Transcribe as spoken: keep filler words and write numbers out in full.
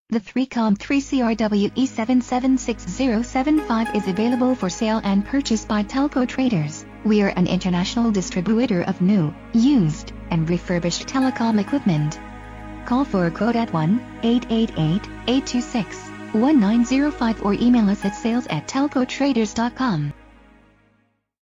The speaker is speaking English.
The three com three C R W E seven seven six zero seven five is available for sale and purchase by TelcoTraders. We are an international distributor of new, used, and refurbished telecom equipment. Call for a quote at one eight eight eight, eight two six, one nine zero five or email us at sales at telco traders dot com.